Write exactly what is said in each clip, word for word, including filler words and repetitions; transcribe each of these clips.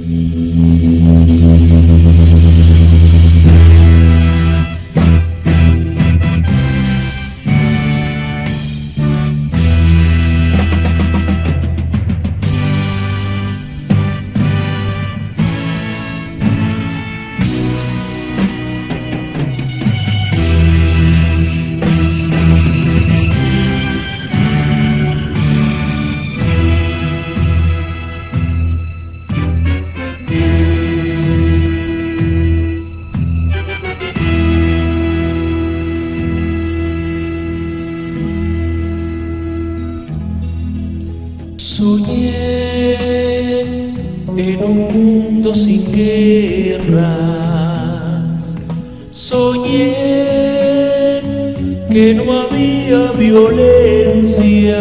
Soñé en un mundo sin guerras, soñé que no había violencia,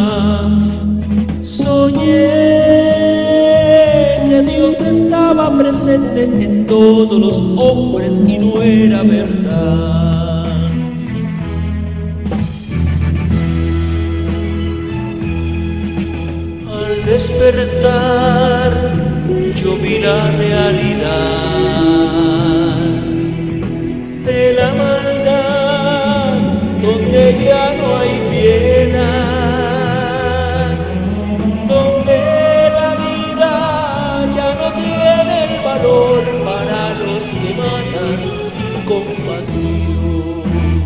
soñé que Dios estaba presente en todos los hombres y no era verdad. Al despertar yo vi la realidad de la maldad, donde ya no hay piedad, donde la vida ya no tiene el valor para los que matan sin compasión.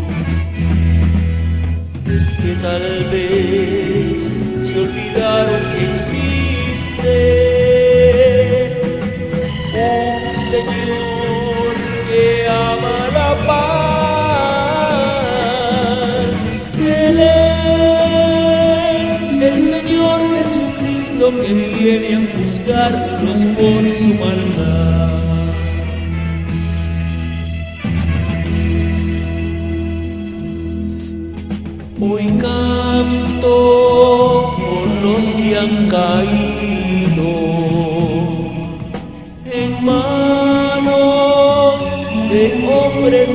Es que tal vez se olvidaron que existe un Señor que ama la paz. Él es el Señor Jesucristo que viene a juzgarlos por su maldad. Hoy canto por los que han caído en manos de hombres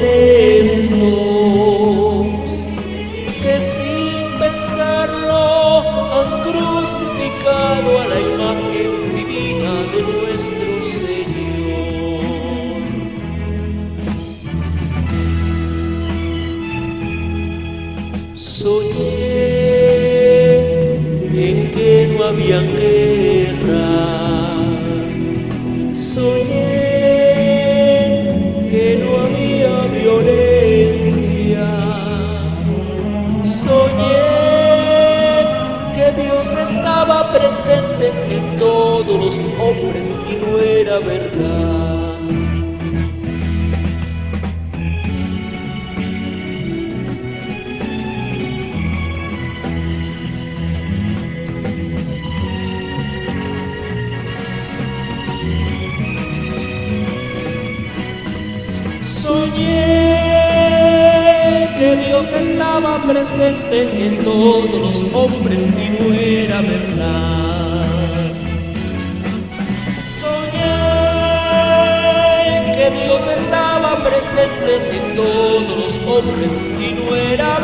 violentos que sin pensarlo han crucificado a la imagen divina de nuestro Señor. Soñé en que no habían guerras, soñé que no había violencia, soñé que Dios estaba presente en todos los hombres y no era verdad. Soñé que Dios estaba presente en todos los hombres y no era verdad. Soñé que Dios estaba presente en todos los hombres y no era